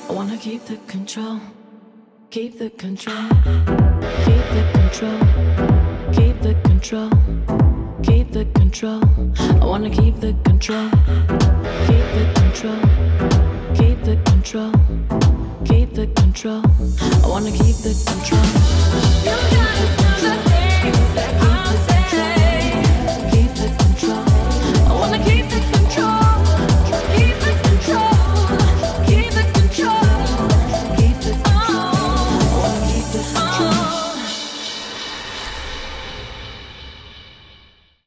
I wanna keep the control, keep the control, keep the control, keep the control, keep the control. I wanna keep the control, keep the control, keep the control, keep the control. I wanna keep the control.